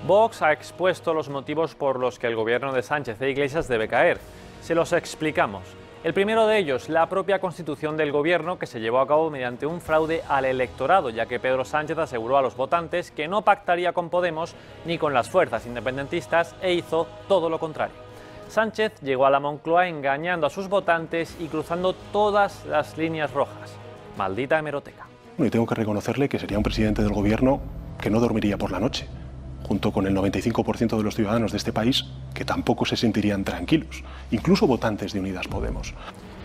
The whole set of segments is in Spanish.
Vox ha expuesto los motivos por los que el gobierno de Sánchez e Iglesias debe caer. Se los explicamos. El primero de ellos, la propia constitución del gobierno, que se llevó a cabo mediante un fraude al electorado, ya que Pedro Sánchez aseguró a los votantes que no pactaría con Podemos ni con las fuerzas independentistas e hizo todo lo contrario. Sánchez llegó a la Moncloa engañando a sus votantes y cruzando todas las líneas rojas. Maldita hemeroteca. Y tengo que reconocerle que sería un presidente del gobierno que no dormiría por la noche, junto con el 95% de los ciudadanos de este país que tampoco se sentirían tranquilos, incluso votantes de Unidas Podemos.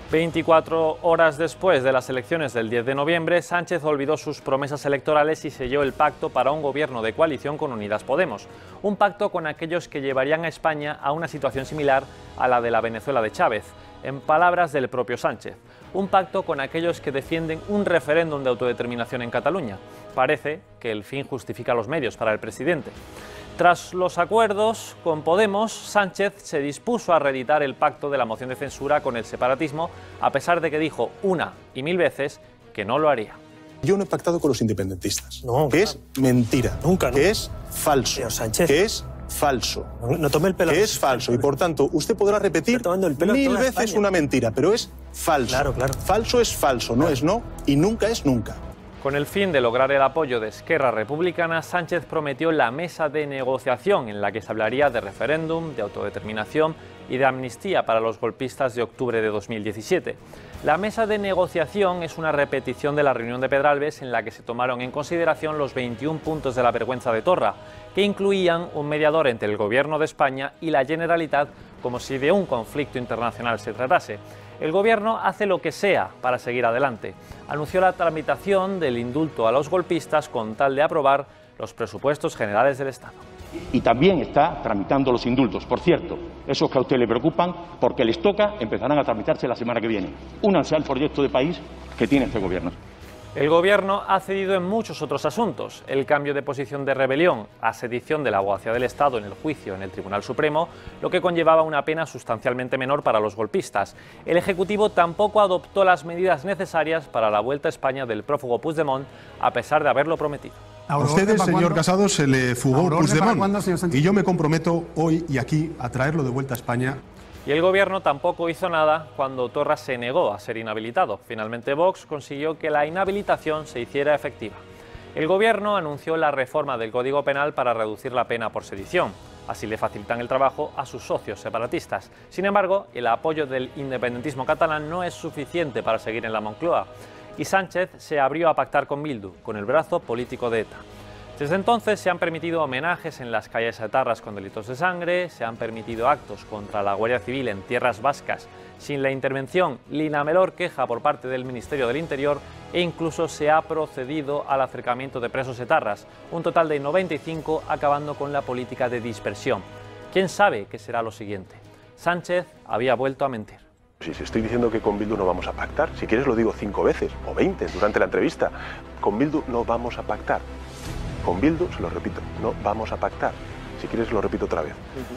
24 horas después de las elecciones del 10 de noviembre, Sánchez olvidó sus promesas electorales y selló el pacto para un gobierno de coalición con Unidas Podemos. Un pacto con aquellos que llevarían a España a una situación similar a la de la Venezuela de Chávez, en palabras del propio Sánchez. Un pacto con aquellos que defienden un referéndum de autodeterminación en Cataluña. Parece que el fin justifica los medios para el presidente. Tras los acuerdos con Podemos, Sánchez se dispuso a reeditar el pacto de la moción de censura con el separatismo, a pesar de que dijo una y mil veces que no lo haría. Yo no he pactado con los independentistas, no, que es mentira, nunca, que es falso, que es falso, no tome el pelo, que es falso, y por tanto usted podrá repetir mil veces una mentira, pero es falso. Claro. Falso es falso, no es no y nunca es nunca. Con el fin de lograr el apoyo de Esquerra Republicana, Sánchez prometió la mesa de negociación en la que se hablaría de referéndum, de autodeterminación y de amnistía para los golpistas de octubre de 2017. La mesa de negociación es una repetición de la reunión de Pedralbes en la que se tomaron en consideración los 21 puntos de la vergüenza de Torra, que incluían un mediador entre el Gobierno de España y la Generalitat, como si de un conflicto internacional se tratase. El Gobierno hace lo que sea para seguir adelante. Anunció la tramitación del indulto a los golpistas con tal de aprobar los presupuestos generales del Estado. Y también está tramitando los indultos. Por cierto, esos que a usted le preocupan, porque les toca, empezarán a tramitarse la semana que viene. Únanse al proyecto de país que tiene este Gobierno. El Gobierno ha cedido en muchos otros asuntos. El cambio de posición de rebelión a sedición de la Abogacía del Estado en el juicio en el Tribunal Supremo, lo que conllevaba una pena sustancialmente menor para los golpistas. El Ejecutivo tampoco adoptó las medidas necesarias para la vuelta a España del prófugo Puigdemont, a pesar de haberlo prometido. A ustedes, señor Casado, se le fugó Puigdemont y yo me comprometo hoy y aquí a traerlo de vuelta a España. Y el Gobierno tampoco hizo nada cuando Torra se negó a ser inhabilitado. Finalmente Vox consiguió que la inhabilitación se hiciera efectiva. El Gobierno anunció la reforma del Código Penal para reducir la pena por sedición. Así le facilitan el trabajo a sus socios separatistas. Sin embargo, el apoyo del independentismo catalán no es suficiente para seguir en la Moncloa. Y Sánchez se abrió a pactar con Bildu, con el brazo político de ETA. Desde entonces se han permitido homenajes en las calles etarras con delitos de sangre, se han permitido actos contra la Guardia Civil en tierras vascas sin la intervención ni la menor queja por parte del Ministerio del Interior e incluso se ha procedido al acercamiento de presos etarras, un total de 95 acabando con la política de dispersión. ¿Quién sabe qué será lo siguiente? Sánchez había vuelto a mentir. Si estoy diciendo que con Bildu no vamos a pactar, si quieres lo digo 5 veces o 20 durante la entrevista, con Bildu no vamos a pactar. Con Bildu, se lo repito, no vamos a pactar. Si quieres lo repito otra vez.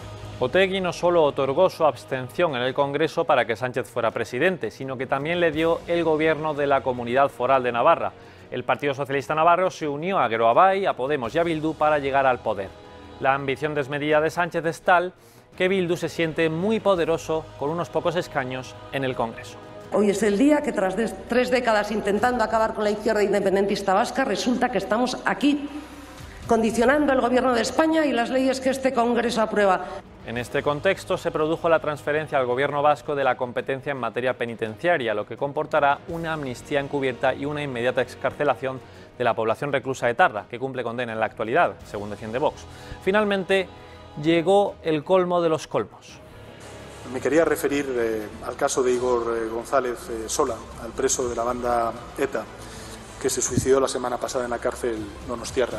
Otegi no solo otorgó su abstención en el Congreso para que Sánchez fuera presidente, sino que también le dio el gobierno de la Comunidad Foral de Navarra. El Partido Socialista Navarro se unió a Geroabay, a Podemos y a Bildu para llegar al poder. La ambición desmedida de Sánchez es tal que Bildu se siente muy poderoso con unos pocos escaños en el Congreso. Hoy es el día que tras 3 décadas intentando acabar con la izquierda independentista vasca, resulta que estamos aquí, condicionando el Gobierno de España y las leyes que este Congreso aprueba. En este contexto se produjo la transferencia al Gobierno vasco de la competencia en materia penitenciaria, lo que comportará una amnistía encubierta y una inmediata excarcelación de la población reclusa etarra, que cumple condena en la actualidad, según defiende Vox. Finalmente, llegó el colmo de los colmos. Me quería referir al caso de Igor González Sola, al preso de la banda ETA, que se suicidó la semana pasada en la cárcel donostiarra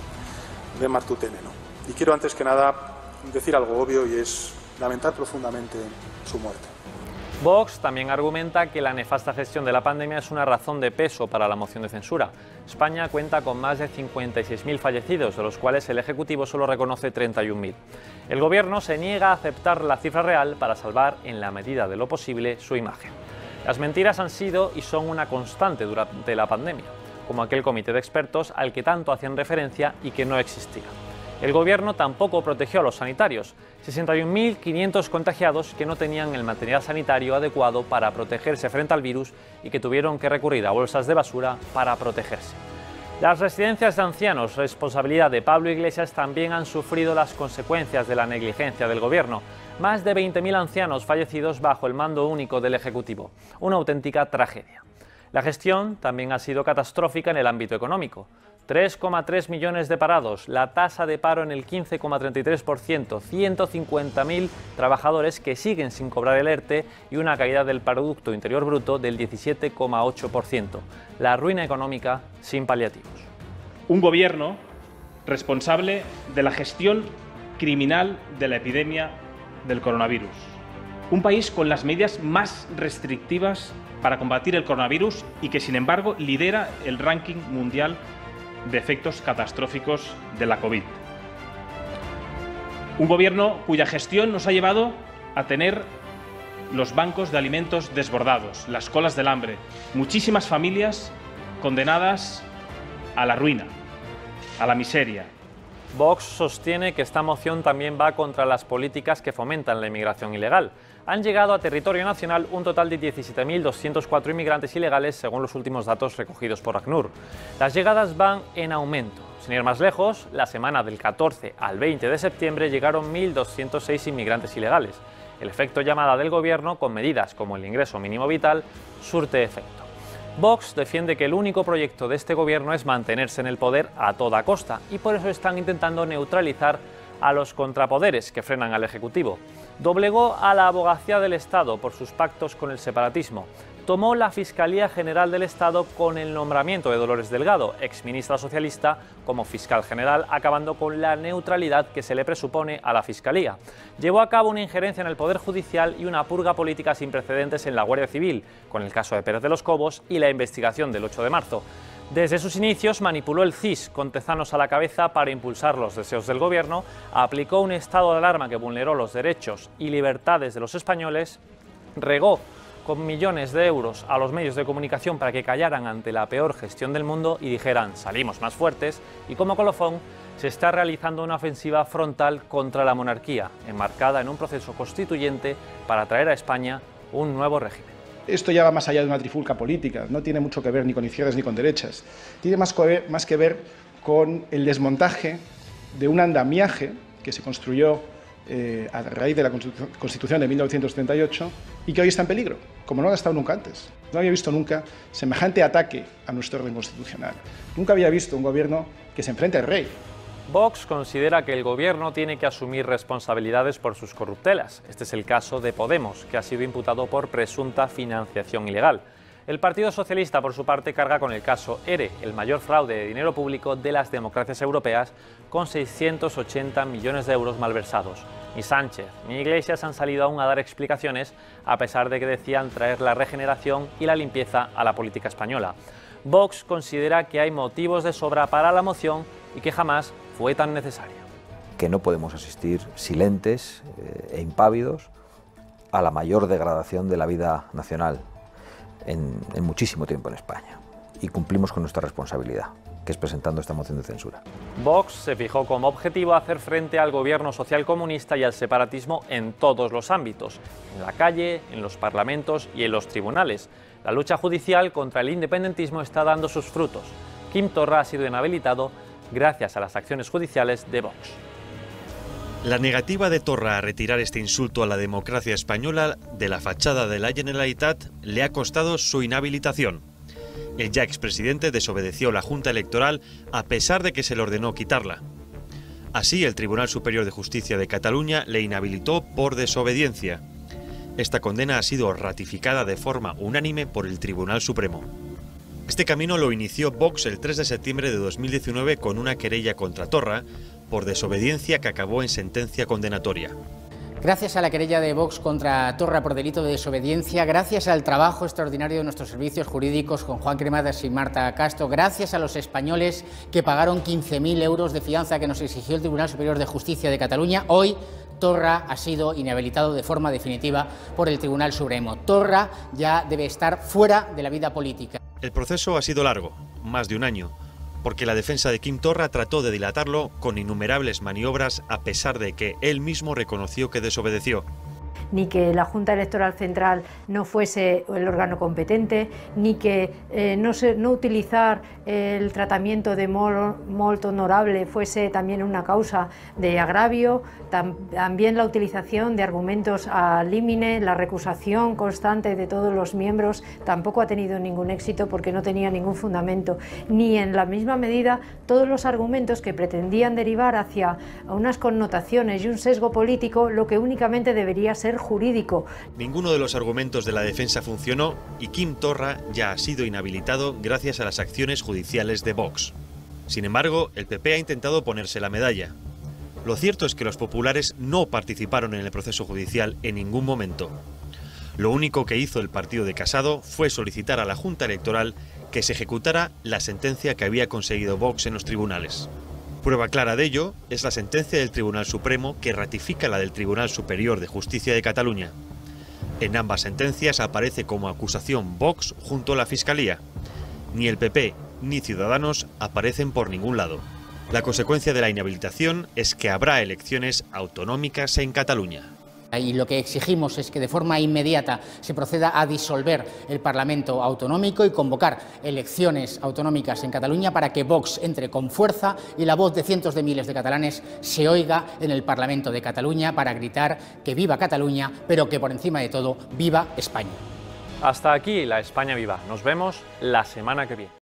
de Martutene, ¿no? Y quiero antes que nada decir algo obvio y es lamentar profundamente su muerte. Vox también argumenta que la nefasta gestión de la pandemia es una razón de peso para la moción de censura. España cuenta con más de 56.000 fallecidos, de los cuales el Ejecutivo solo reconoce 31.000. El Gobierno se niega a aceptar la cifra real para salvar, en la medida de lo posible, su imagen. Las mentiras han sido y son una constante durante la pandemia, como aquel comité de expertos al que tanto hacían referencia y que no existía. El gobierno tampoco protegió a los sanitarios, 61.500 contagiados que no tenían el material sanitario adecuado para protegerse frente al virus y que tuvieron que recurrir a bolsas de basura para protegerse. Las residencias de ancianos, responsabilidad de Pablo Iglesias, también han sufrido las consecuencias de la negligencia del gobierno. Más de 20.000 ancianos fallecidos bajo el mando único del Ejecutivo. Una auténtica tragedia. La gestión también ha sido catastrófica en el ámbito económico. 3,3 millones de parados, la tasa de paro en el 15,33%, 150.000 trabajadores que siguen sin cobrar el ERTE y una caída del Producto Interior Bruto del 17,8%. La ruina económica sin paliativos. Un gobierno responsable de la gestión criminal de la epidemia del coronavirus. Un país con las medidas más restrictivas para combatir el coronavirus y que, sin embargo, lidera el ranking mundial de efectos catastróficos de la COVID. Un gobierno cuya gestión nos ha llevado a tener los bancos de alimentos desbordados, las colas del hambre, muchísimas familias condenadas a la ruina, a la miseria. Vox sostiene que esta moción también va contra las políticas que fomentan la inmigración ilegal. Han llegado a territorio nacional un total de 17.204 inmigrantes ilegales, según los últimos datos recogidos por ACNUR. Las llegadas van en aumento. Sin ir más lejos, la semana del 14 al 20 de septiembre llegaron 1.206 inmigrantes ilegales. El efecto llamada del gobierno, con medidas como el ingreso mínimo vital, surte efecto. Vox defiende que el único proyecto de este gobierno es mantenerse en el poder a toda costa y por eso están intentando neutralizar a los contrapoderes que frenan al Ejecutivo. Doblegó a la Abogacía del Estado por sus pactos con el separatismo. Tomó la Fiscalía General del Estado con el nombramiento de Dolores Delgado, exministra socialista, como fiscal general, acabando con la neutralidad que se le presupone a la Fiscalía. Llevó a cabo una injerencia en el Poder Judicial y una purga política sin precedentes en la Guardia Civil, con el caso de Pérez de los Cobos y la investigación del 8 de marzo. Desde sus inicios manipuló el CIS con Tezanos a la cabeza para impulsar los deseos del gobierno, aplicó un estado de alarma que vulneró los derechos y libertades de los españoles, regó con millones de euros a los medios de comunicación para que callaran ante la peor gestión del mundo y dijeran salimos más fuertes, y como colofón se está realizando una ofensiva frontal contra la monarquía, enmarcada en un proceso constituyente para traer a España un nuevo régimen. Esto ya va más allá de una trifulca política, no tiene mucho que ver ni con izquierdas ni con derechas, tiene más que ver con el desmontaje de un andamiaje que se construyó a raíz de la Constitución de 1938 y que hoy está en peligro, como no ha estado nunca antes. No había visto nunca semejante ataque a nuestro orden constitucional. Nunca había visto un gobierno que se enfrente al rey. Vox considera que el gobierno tiene que asumir responsabilidades por sus corruptelas. Este es el caso de Podemos, que ha sido imputado por presunta financiación ilegal. El Partido Socialista, por su parte, carga con el caso ERE, el mayor fraude de dinero público de las democracias europeas, con 680 millones de euros malversados. Ni Sánchez ni Iglesias han salido aún a dar explicaciones, a pesar de que decían traer la regeneración y la limpieza a la política española. Vox considera que hay motivos de sobra para la moción y que jamás fue tan necesaria. Que no podemos asistir silentes e impávidos a la mayor degradación de la vida nacional en muchísimo tiempo en España. Y cumplimos con nuestra responsabilidad, que es presentando esta moción de censura. Vox se fijó como objetivo hacer frente al gobierno socialcomunista y al separatismo en todos los ámbitos, en la calle, en los parlamentos y en los tribunales. La lucha judicial contra el independentismo está dando sus frutos. Quim Torra ha sido inhabilitado gracias a las acciones judiciales de Vox. La negativa de Torra a retirar este insulto a la democracia española de la fachada de la Generalitat le ha costado su inhabilitación. El ya expresidente desobedeció la Junta Electoral a pesar de que se le ordenó quitarla. Así, el Tribunal Superior de Justicia de Cataluña le inhabilitó por desobediencia. Esta condena ha sido ratificada de forma unánime por el Tribunal Supremo. Este camino lo inició Vox el 3 de septiembre de 2019 con una querella contra Torra por desobediencia que acabó en sentencia condenatoria. Gracias a la querella de Vox contra Torra por delito de desobediencia, gracias al trabajo extraordinario de nuestros servicios jurídicos con Juan Cremades y Marta Castro, gracias a los españoles que pagaron 15.000 euros de fianza que nos exigió el Tribunal Superior de Justicia de Cataluña, hoy Torra ha sido inhabilitado de forma definitiva por el Tribunal Supremo. Torra ya debe estar fuera de la vida política. El proceso ha sido largo, más de un año. porque la defensa de Quim Torra trató de dilatarlo con innumerables maniobras a pesar de que él mismo reconoció que desobedeció. Ni que la Junta Electoral Central no fuese el órgano competente, ni que no utilizar el tratamiento de molt honorable fuese también una causa de agravio, también la utilización de argumentos al límite, la recusación constante de todos los miembros tampoco ha tenido ningún éxito porque no tenía ningún fundamento, ni en la misma medida todos los argumentos que pretendían derivar hacia unas connotaciones y un sesgo político, lo que únicamente debería ser jurídico. Ninguno de los argumentos de la defensa funcionó y Quim Torra ya ha sido inhabilitado gracias a las acciones judiciales de Vox. Sin embargo, el PP ha intentado ponerse la medalla. Lo cierto es que los populares no participaron en el proceso judicial en ningún momento. Lo único que hizo el partido de Casado fue solicitar a la Junta Electoral que se ejecutara la sentencia que había conseguido Vox en los tribunales. Prueba clara de ello es la sentencia del Tribunal Supremo que ratifica la del Tribunal Superior de Justicia de Cataluña. En ambas sentencias aparece como acusación Vox junto a la Fiscalía. Ni el PP ni Ciudadanos aparecen por ningún lado. La consecuencia de la inhabilitación es que habrá elecciones autonómicas en Cataluña. Y lo que exigimos es que de forma inmediata se proceda a disolver el Parlamento autonómico y convocar elecciones autonómicas en Cataluña para que Vox entre con fuerza y la voz de cientos de miles de catalanes se oiga en el Parlamento de Cataluña para gritar que viva Cataluña, pero que por encima de todo viva España. Hasta aquí la España Viva. Nos vemos la semana que viene.